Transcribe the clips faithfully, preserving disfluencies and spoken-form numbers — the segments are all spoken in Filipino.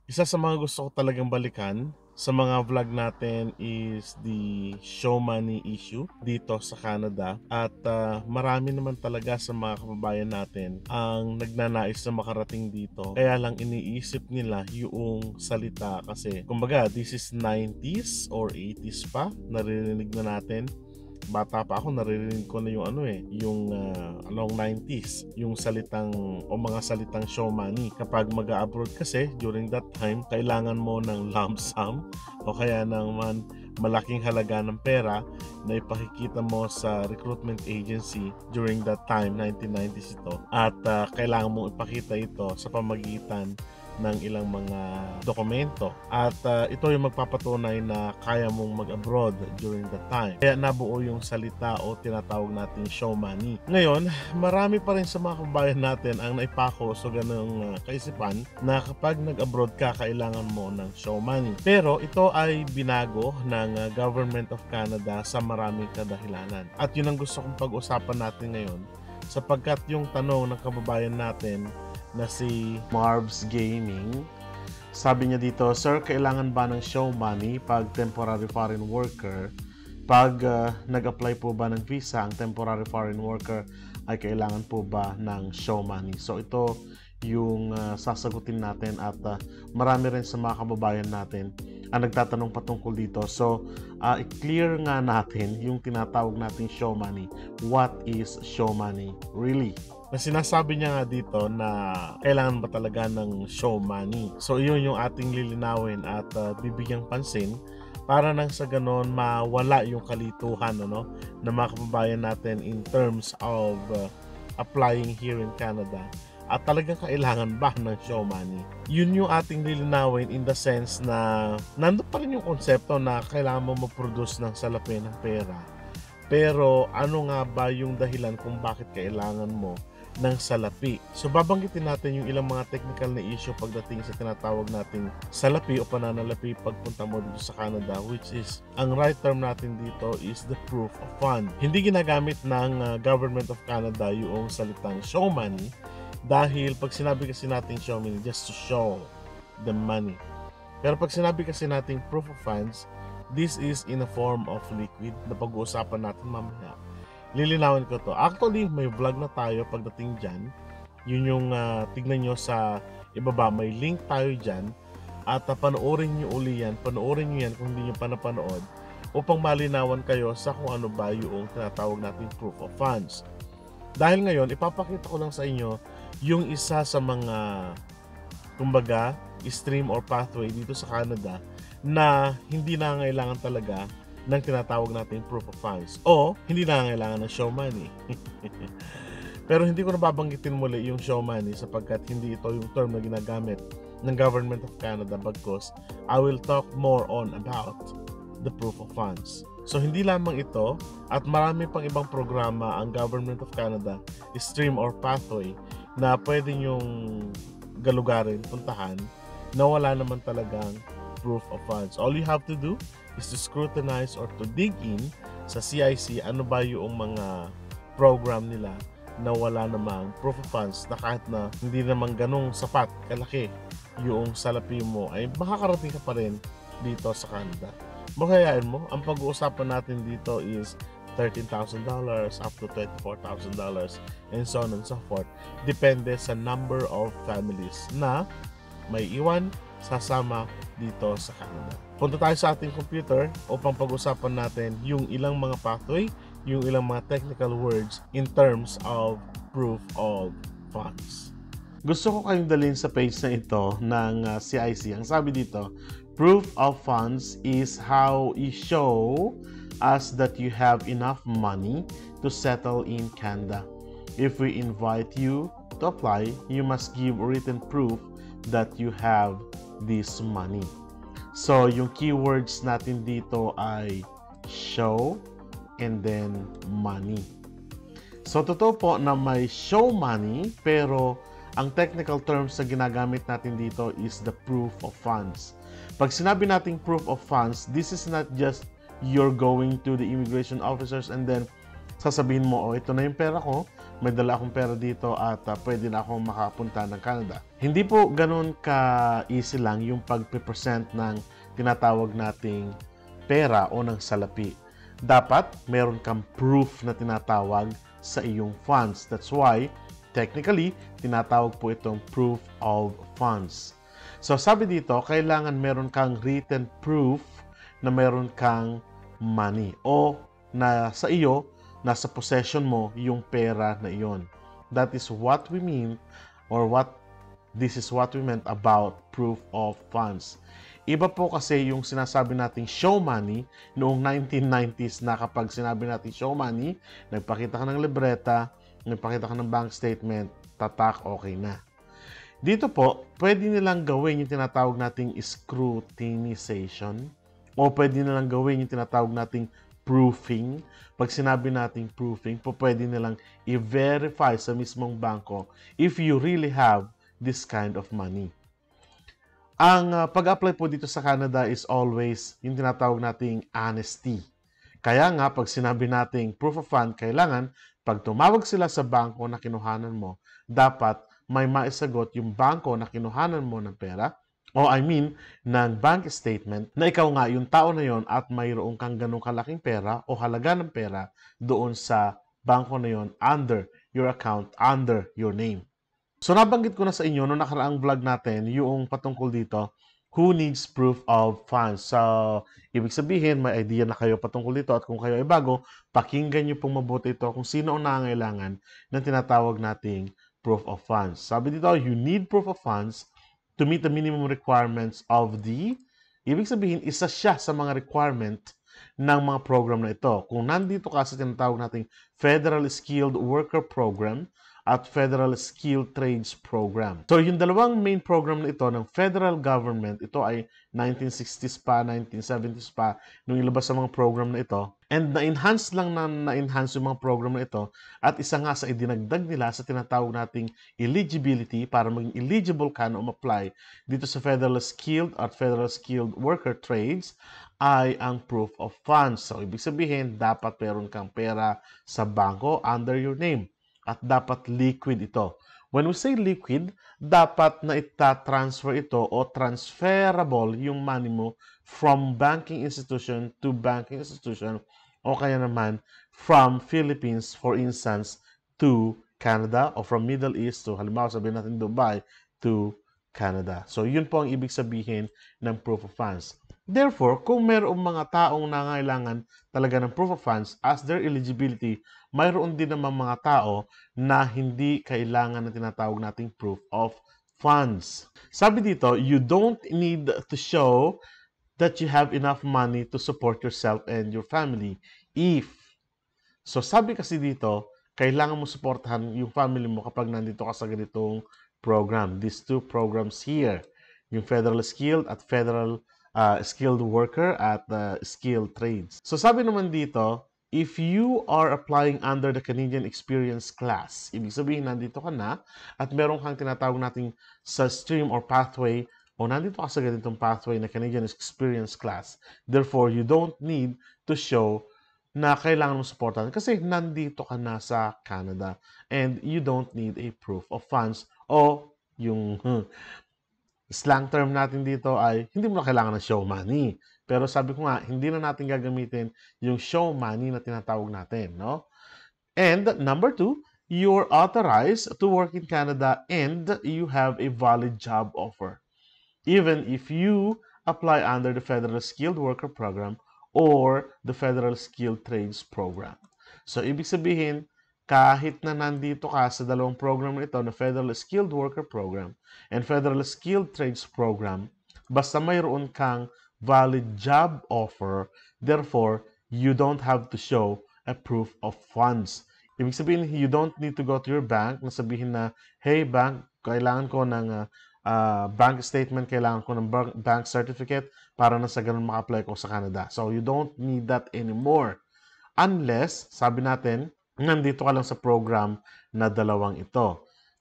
Isa sa mga gusto ko talagang balikan sa mga vlog natin is the show money issue dito sa Canada. At uh, marami naman talaga sa mga kababayan natin ang nagnanais na makarating dito. Kaya lang iniisip nila yung salita kasi kumbaga this is nineties or eighties pa, naririnig na natin. Bata pa ako, naririnig ko na yung ano eh, yung uh, along nineties, yung salitang o mga salitang show money. Kapag mag-abroad kasi during that time, kailangan mo ng lump sum o kaya naman malaking halaga ng pera na ipakikita mo sa recruitment agency during that time, nineteen nineties ito. At uh, kailangan mong ipakita ito sa pamagitan ng ilang mga dokumento at uh, ito yung magpapatunay na kaya mong mag-abroad during that time. Kaya nabuo yung salita o tinatawag nating show money. Ngayon, marami pa rin sa mga kababayan natin ang naipako sa ganung uh, kaisipan na kapag nag-abroad ka, kailangan mo ng show money. Pero ito ay binago ng uh, Government of Canada sa maraming kadahilanan. At yun ang gusto kong pag-usapan natin ngayon sapagkat yung tanong ng kababayan natin na si Marv's Gaming, sabi niya dito, Sir, kailangan ba ng show money pag temporary foreign worker? Pag uh, nag-apply po ba ng visa ang temporary foreign worker, ay kailangan po ba ng show money? So ito yung uh, sasagutin natin at uh, marami rin sa mga kababayan natin ang nagtatanong patungkol dito. So uh, i-clear nga natin yung tinatawag nating show money. What is show money really? Na sinasabi niya nga dito na kailangan ba talaga ng show money. So yun yung ating lilinawin at uh, bibigyang pansin para nang sa ganon mawala yung kalituhan ano, ng mga kababayan natin in terms of uh, applying here in Canada. At talagang kailangan ba ng show money? Yun yung ating lilinawin in the sense na nandun pa rin yung konsepto na kailangan mo mag-produce ng salapi ng pera. Pero ano nga ba yung dahilan kung bakit kailangan mo ng salapi? So babanggitin natin yung ilang mga technical na issue pagdating sa tinatawag nating salapi o pananalapi pagpunta mo dito sa Canada, which is, ang right term natin dito is the proof of fund. Hindi ginagamit ng uh, Government of Canada yung salitang show money dahil pag sinabi kasi natin show money, just to show the money. Pero pag sinabi kasi nating proof of funds, this is in a form of liquid na pag-uusapan natin mamaya. Lilinawin ko to. Actually, may vlog na tayo pagdating dyan. Yun yung uh, tignan nyo sa ibaba. May link tayo dyan. At uh, panoorin nyo uli yan. Panoorin nyo yan kung hindi nyo pa napanood upang malinawan kayo sa kung ano ba yung tinatawag natin proof of funds. Dahil ngayon, ipapakita ko lang sa inyo yung isa sa mga kumbaga, stream or pathway dito sa Canada na hindi na ngailangan talaga ng tinatawag natin proof of funds o hindi na kailangan ng show money. Pero hindi ko na babanggitin muli yung show money sapagkat hindi ito yung term na ginagamit ng Government of Canada, bagkus I will talk more on about the proof of funds. So hindi lamang ito at marami pang ibang programa ang Government of Canada, stream or pathway na pwede nyong galugarin, puntahan na wala naman talagang proof of funds. All you have to do is to scrutinize or to dig in sa C I C ano ba yung mga program nila na wala namang proof of funds na kahit na hindi naman ganong sapat, kalaki yung salapi mo ay makakarating ka pa rin dito sa Canada. Makayaan mo, ang pag-uusapan natin dito is thirteen thousand dollars up to twenty-four thousand dollars and so on and so forth. Depende sa number of families na may iwan sasama dito sa Canada. Punta tayo sa ating computer upang pag-usapan natin yung ilang mga pathway, yung ilang mga technical words in terms of proof of funds. Gusto ko kayong dalhin sa page na ito ng uh, C I C. Ang sabi dito, proof of funds is how you show us that you have enough money to settle in Canada. If we invite you to apply, you must give written proof that you have this money. So, yung keywords natin dito ay show and then money. So, totoo po na may show money, pero ang technical terms na ginagamit natin dito is the proof of funds. Pag sinabi nating proof of funds, this is not just you're going to the immigration officers and then sasabihin mo, oh, ito na yung pera ko, may dala akong pera dito at uh, pwede na akong makapunta ng Canada. Hindi po ganun ka-easy lang yung pag-present ng tinatawag nating pera o ng salapi. Dapat meron kang proof na tinatawag sa iyong funds. That's why, technically, tinatawag po itong proof of funds. So, sabi dito, kailangan meron kang written proof na meron kang money o na sa iyo, nasa possession mo yung pera na iyon. That is what we mean or what this is what we meant about proof of funds. Iba po kasi yung sinasabi nating show money noong nineteen nineties na kapag sinabi natin show money, nagpakita ka ng libreta, nagpakita ka ng bank statement, tatak, okay na. Dito po, pwede nilang gawin yung tinatawag nating scrutinization o pwede nilang gawin yung tinatawag nating proofing. Pag sinabi nating proofing, po pwede nilang i-verify sa mismong bangko if you really have this kind of money. Ang uh, pag-apply po dito sa Canada is always yung tinatawag nating honesty. Kaya nga, pag sinabi nating proof of fund, kailangan, pag tumawag sila sa bangko na kinuhanan mo, dapat may maisagot yung bangko na kinuhanan mo ng pera, o I mean, ng bank statement, na ikaw nga yung tao na yon at mayroon kang ganong kalaking pera o halaga ng pera doon sa bangko na yon under your account, under your name. So, nabanggit ko na sa inyo noong nakaraang vlog natin yung patungkol dito, who needs proof of funds. So, ibig sabihin, may idea na kayo patungkol dito at kung kayo ay bago, pakinggan nyo pong mabuti ito kung sino ang nangangailangan ng tinatawag nating proof of funds. Sabi dito, you need proof of funds to meet the minimum requirements of the, ibig sabihin, isa siya sa mga requirement ng mga program na ito. Kung nandito ka sa tinatawag nating Federal Skilled Worker Program at Federal Skilled Trades Program. So, yung dalawang main program na ito ng federal government, ito ay nineteen sixties pa, nineteen seventies pa, nung ilabas sa mga program na ito. And na-enhance lang na na-enhance yung mga program na ito. At isa nga sa idinagdag nila sa tinatawag nating eligibility para maging eligible ka na umapply dito sa Federal Skilled at Federal Skilled Worker Trades ay ang proof of funds. So, ibig sabihin, dapat meron kang pera sa bangko under your name. At dapat liquid ito. When we say liquid, dapat na ita-transfer ito o transferable yung money mo from banking institution to banking institution o kaya naman from Philippines, for instance, to Canada o from Middle East to, halimbawa sabihin natin Dubai, to Canada. So, yun po ang ibig sabihin ng proof of funds. Therefore, kung mayroong mga taong nangailangan talaga ng proof of funds as their eligibility, mayroon din naman mga tao na hindi kailangan ng tinatawag nating proof of funds. Sabi dito, you don't need to show that you have enough money to support yourself and your family if. So, sabi kasi dito, kailangan mo suportahan yung family mo kapag nandito ka sa ganitong program. These two programs here, yung Federal Skilled at Federal Uh, skilled worker at uh, skilled trades. So sabi naman dito, if you are applying under the Canadian Experience class, ibig sabihin nandito ka na at meron kang tinatawag nating sa stream or pathway o nandito ka sa ganitong pathway na Canadian Experience class. Therefore, you don't need to show na kailangan mo supportan kasi nandito ka na sa Canada and you don't need a proof of funds o yung hmm, slang term natin dito ay hindi mo na kailangan ng show money. Pero sabi ko nga, hindi na natin gagamitin yung show money na tinatawag natin, no? And number two, you're authorized to work in Canada and you have a valid job offer. Even if you apply under the Federal Skilled Worker Program or the Federal Skilled Trades Program. So, ibig sabihin, kahit na nandito ka sa dalawang program na ito na Federal Skilled Worker Program and Federal Skilled Trades Program, basta mayroon kang valid job offer, therefore, you don't have to show a proof of funds. Ibig sabihin, you don't need to go to your bank na sabihin na, hey bank, kailangan ko ng uh, uh, bank statement, kailangan ko ng bank certificate para na sa ganun maka-apply ko sa Canada. So, you don't need that anymore. Unless, sabi natin, nandito ka lang sa program na dalawang ito.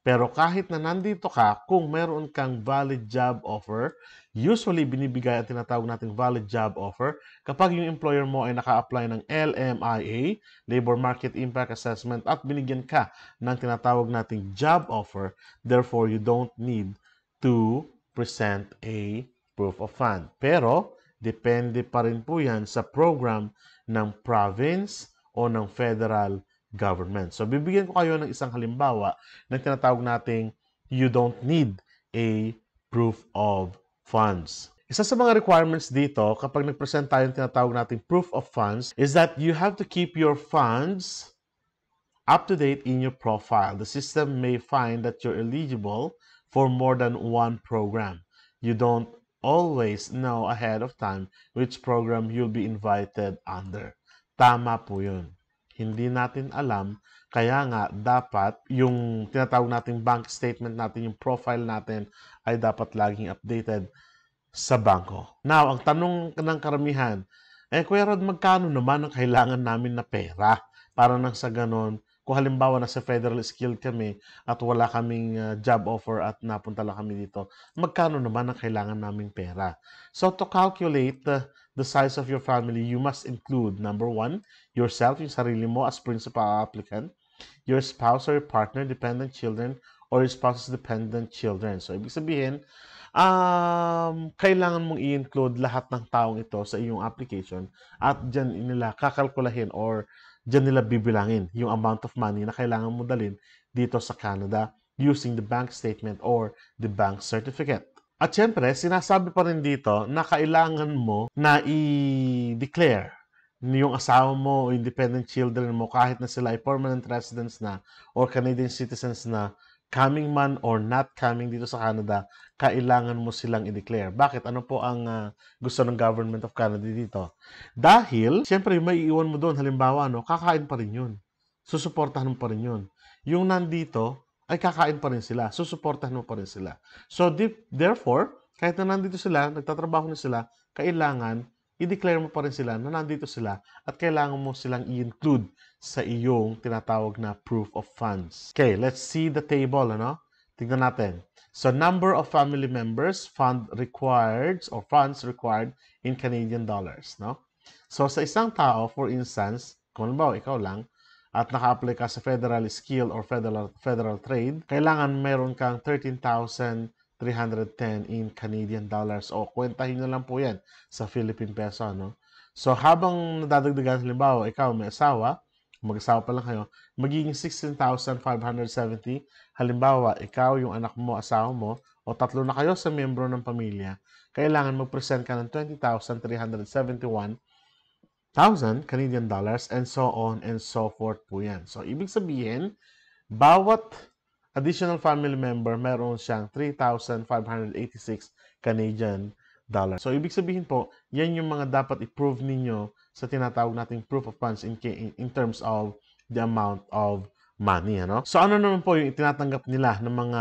Pero kahit na nandito ka, kung meron kang valid job offer, usually binibigay ang tinatawag nating valid job offer kapag yung employer mo ay naka-apply ng L M I A, Labor Market Impact Assessment, at binigyan ka ng tinatawag nating job offer. Therefore, you don't need to present a proof of fund. Pero, depende pa rin po yan sa program ng province o ng federal government. So, bibigyan ko kayo ng isang halimbawa na tinatawag nating you don't need a proof of funds. Isa sa mga requirements dito kapag nag-present tayo ng tinatawag nating proof of funds is that you have to keep your funds up to date in your profile. The system may find that you're eligible for more than one program. You don't always know ahead of time which program you'll be invited under. Tama po yun. Hindi natin alam, kaya nga dapat yung tinatawag nating bank statement natin, yung profile natin ay dapat laging updated sa bangko. Now, ang tanong ng karamihan, eh Kuya Rod, magkano naman ang kailangan namin na pera? Para nang sa ganon, kung halimbawa na sa federal skilled kami at wala kaming uh, job offer at napunta lang kami dito, magkano naman ang kailangan naming pera? So to calculate uh, the size of your family, you must include, number one, yourself, yung sarili mo as principal applicant, your spouse or your partner, dependent children, or your spouse's dependent children. So ibig sabihin, um, kailangan mong i-include lahat ng taong ito sa iyong application at dyan nila kakalkulahin or dyan nila bibilangin yung amount of money na kailangan mo dalhin dito sa Canada using the bank statement or the bank certificate. At syempre, sinasabi pa rin dito na kailangan mo na i-declare yung asawa mo o independent children mo kahit na sila ay permanent residents na or Canadian citizens na coming man or not coming dito sa Canada, kailangan mo silang i-declare. Bakit? Ano po ang uh, gusto ng Government of Canada dito? Dahil, siyempre, may iiwan mo doon. Halimbawa, no, kakain pa rin yun. Susuportahan mo pa rin yun. Yung nandito, ay kakain pa rin sila. Susuportahan mo pa rin sila. So, therefore, kahit na nandito sila, nagtatrabaho na sila, kailangan i-declare mo pa rin sila na nandito sila at kailangan mo silang i-include sa iyong tinatawag na proof of funds. Okay, let's see the table, ano? Tingnan natin. So, number of family members, fund required, or funds required in Canadian dollars, no? So, sa isang tao, for instance, kung halimbawa, ikaw lang, at naka-apply ka sa federal skill or federal federal trade, kailangan meron kang thirteen thousand three hundred ten in Canadian dollars. O, kwentahin nyo lang po yan sa Philippine peso, no? So, habang nadadagdagan, halimbawa, ikaw may asawa, mag-asawa pa lang kayo, magiging sixteen thousand five hundred seventy. Halimbawa, ikaw, yung anak mo, asawa mo, o tatlo na kayo sa miyembro ng pamilya, kailangan mag-present ka ng twenty thousand three hundred seventy-one thousand Canadian dollars and so on and so forth po yan. So, ibig sabihin, bawat additional family member, meron siyang three thousand five hundred eighty-six Canadian dollars. So, ibig sabihin po, yan yung mga dapat i-prove ninyo sa tinatawag nating proof of funds in, in, in terms of the amount of money. Ano? So, ano naman po yung itinatanggap nila ng mga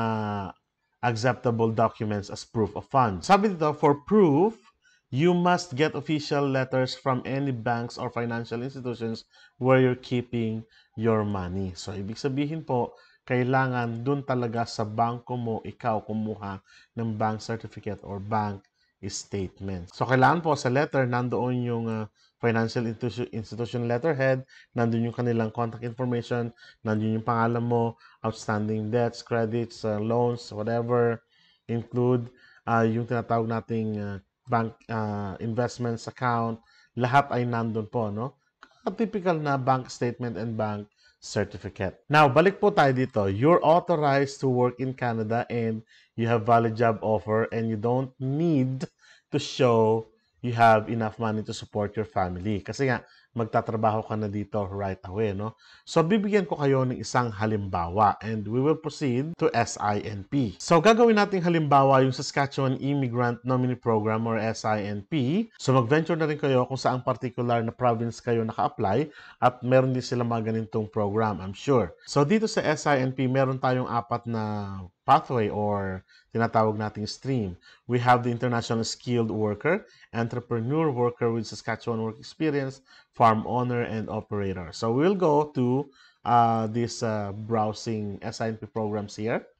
acceptable documents as proof of funds? Sabi dito, for proof, you must get official letters from any banks or financial institutions where you're keeping your money. So, ibig sabihin po, kailangan dun talaga sa bangko mo, ikaw kumuha ng bank certificate or bank statement. So, kailangan po sa letter, nandoon yung uh, financial institution, institution letterhead, nandoon yung kanilang contact information, nandoon yung pangalan mo, outstanding debts, credits, uh, loans, whatever, include uh, yung tinatawag nating uh, bank uh, investments account, lahat ay nandun po, no? Typical na bank statement and bank certificate. Now, balik po tayo dito. You're authorized to work in Canada and you have valid job offer and you don't need to show you have enough money to support your family. Kasi nga, magtatrabaho ka na dito right away, no? So, bibigyan ko kayo ng isang halimbawa and we will proceed to S I N P. So, gagawin natin halimbawa yung Saskatchewan Immigrant Nominee Program or S I N P. So, mag-venture na rin kayo kung saang particular na province kayo naka-apply at meron din sila mga ganitong program, I'm sure. So, dito sa S I N P, meron tayong apat na pathway or tinatawag nating stream. We have the international skilled worker, entrepreneur worker with Saskatchewan work experience, farm owner, and operator. So we'll go to uh, this uh, browsing S I N P programs here.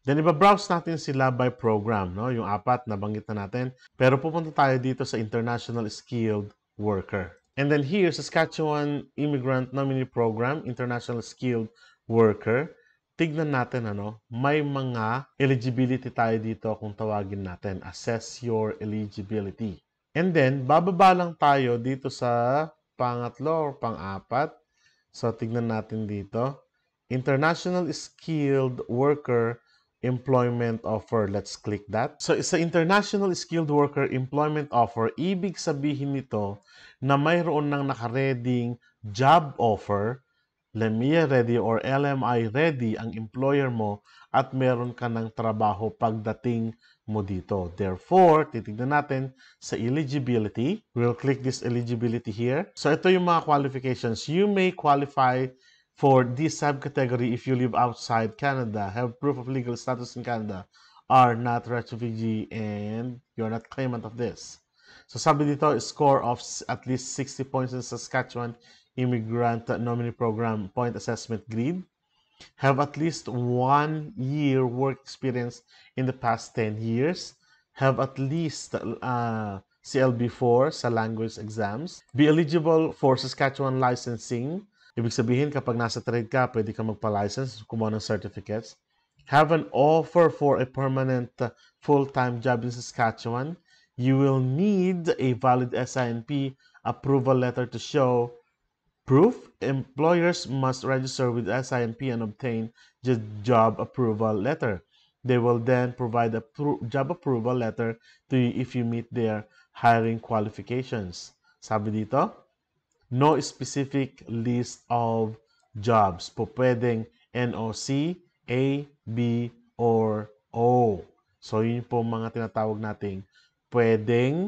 Then, iba-browse natin sila by program, no? Yung apat na banggit na natin. Pero pupunta tayo dito sa International Skilled Worker. And then here, Saskatchewan Immigrant Nominee Program, International Skilled Worker. Tignan natin, ano, may mga eligibility tayo dito kung tawagin natin. Assess your eligibility. And then, bababa lang tayo dito sa pangatlo or pang-apat. So, tignan natin dito. International Skilled Worker Employment Offer. Let's click that. So, sa International Skilled Worker Employment Offer, ibig sabihin nito na mayroon nang nakareding job offer, L M I A ready or L M I ready ang employer mo at meron ka ng trabaho pagdating mo dito. Therefore, titignan natin sa eligibility. We'll click this eligibility here. So, ito yung mga qualifications. You may qualify for this subcategory if you live outside Canada, have proof of legal status in Canada, are not refugee, and you're not claimant of this. So sabi dito, score of at least sixty points in Saskatchewan Immigrant Nominee Program Point Assessment Grid, have at least one year work experience in the past ten years, have at least uh, C L B four sa language exams, be eligible for Saskatchewan licensing. Ibig sabihin, kapag nasa trade ka, pwede ka magpa-license, kumuha ng certificates. Have an offer for a permanent uh, full-time job in Saskatchewan. You will need a valid S I N P approval letter to show proof. Employers must register with S I N P and obtain the job approval letter. They will then provide a pro job approval letter to you if you meet their hiring qualifications. Sabi dito, no specific list of jobs. Po pwedeng N O C, A, B, or O. So, yun po mga tinatawag nating pwedeng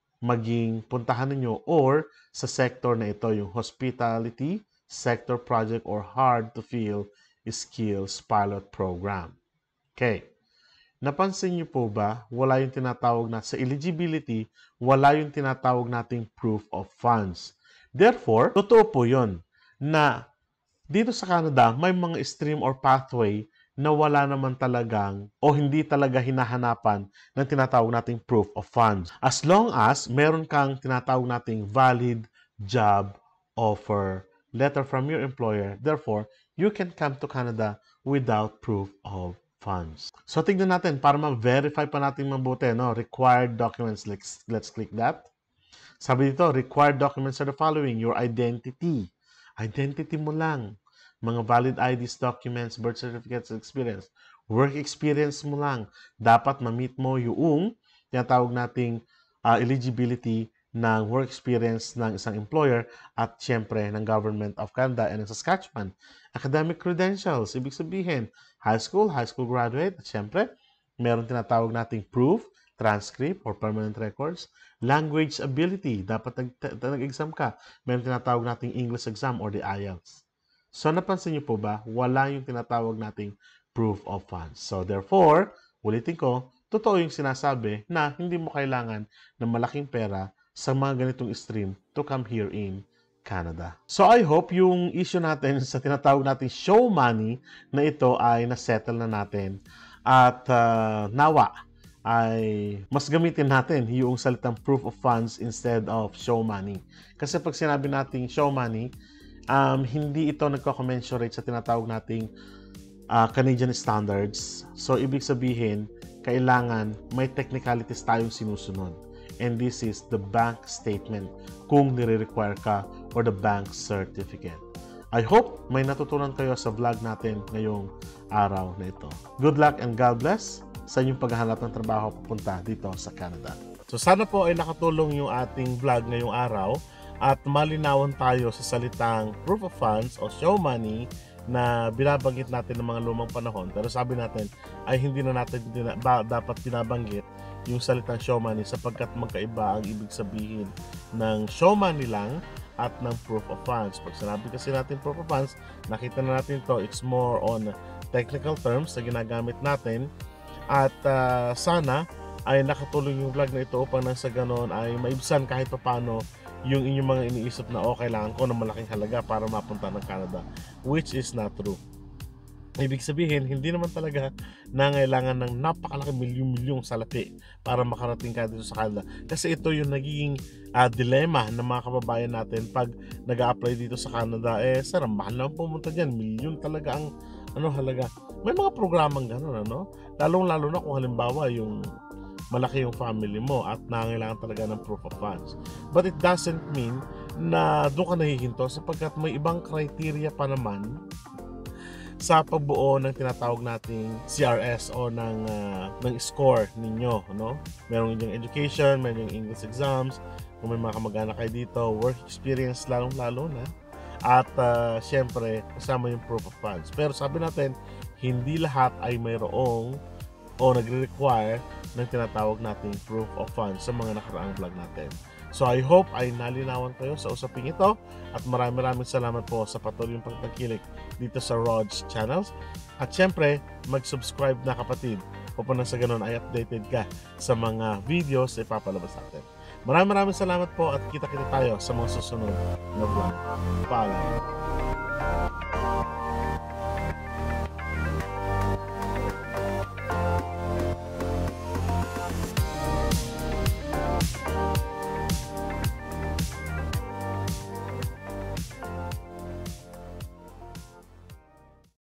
maging puntahan ninyo or sa sector na ito, yung hospitality, sector project, or hard-to-fill skills pilot program. Okay. Napansin niyo po ba, wala yung tinatawag na sa eligibility, wala yung tinatawag nating proof of funds. Therefore, totoo po yun na dito sa Canada, may mga stream or pathway na wala naman talagang o hindi talaga hinahanapan ng tinatawag nating proof of funds. As long as meron kang tinatawag nating valid job offer letter from your employer, therefore, you can come to Canada without proof of funds. So, tignan natin para ma-verify pa natin mabuti, no? Required documents. Let's, let's click that. Sabi dito, required documents are the following. Your identity. Identity mo lang. Mga valid I Ds, documents, birth certificates, experience. Work experience mo lang. Dapat ma-meet mo yung tinatawag nating uh, eligibility ng work experience ng isang employer at syempre ng Government of Canada and ng Saskatchewan. Academic credentials. Ibig sabihin, high school, high school graduate. At syempre, meron tinatawag nating proof, transcript, or permanent records. Language ability. Dapat nag-exam ka. Meron tinatawag nating English exam or the I E L T S. So, napansin niyo po ba? Wala yung tinatawag nating proof of funds. So, therefore, ulitin ko, totoo yung sinasabi na hindi mo kailangan ng malaking pera sa mga ganitong stream to come here in Canada. So, I hope yung issue natin sa tinatawag nating show money na ito ay nasettle na natin. At uh, nawa ay mas gamitin natin yung salitang proof of funds instead of show money. Kasi pag sinabi nating show money, um, hindi ito nagko-commensurate sa tinatawag nating uh, Canadian standards. So, ibig sabihin, kailangan may technicalities tayong sinusunod. And this is the bank statement kung nire-require ka or the bank certificate. I hope may natutunan kayo sa vlog natin ngayong araw na ito. Good luck and God bless sa inyong paghahanap ng trabaho papunta dito sa Canada. So sana po ay nakatulong yung ating vlog ngayong araw at malinawan tayo sa salitang proof of funds o show money na binabanggit natin ng mga lumang panahon. Pero sabi natin ay hindi na natin ba, dapat binabanggit yung salitang show money sapagkat magkaiba ang ibig sabihin ng show money lang at ng proof of funds. Pag sinabi kasi natin proof of funds, nakita na natin to, it's more on technical terms na ginagamit natin. At uh, sana ay nakatulong yung vlog na ito upang nang sa ganon ay maibsan kahit pa paano yung inyong mga iniisip na oh, kailangan ko ng malaking halaga para mapunta ng Canada, which is not true. Ibig sabihin, hindi naman talaga nangailangan ng napakalaking milyon-milyong salapi para makarating ka dito sa Canada. Kasi ito yung nagiging uh, dilema ng mga kababayan natin pag nag-a-apply dito sa Canada. Eh, sir, mahal naman pumunta dyan. Milyon talaga ang ano, halaga. May mga programang gano'n, ano? Lalong-lalo na kung halimbawa yung malaki yung family mo at nangailangan talaga ng proof of funds. But it doesn't mean na doon ka nahihinto sapagkat may ibang criteria pa naman sa pagbuo ng tinatawag nating C R S o ng uh, ng score ninyo, no? Meron yung education, meron yung English exams, kung may mga kamag-anak kayo dito, work experience lalong-lalo na. At uh, syempre, kasama yung proof of funds. Pero sabi natin, hindi lahat ay mayroong o nagre-require ng tinatawag nating proof of funds sa mga nakaraang vlog natin. So I hope ay nalinawan kayo sa usaping ito at maraming maraming salamat po sa patuloy yung pagtangkilik dito sa RHOD'S channels. At syempre, mag-subscribe na kapatid upang na sa ganun ay updated ka sa mga videos na ipapalabas natin. Maraming maraming salamat po at kita-kita tayo sa mga susunod na vlog. Paalam.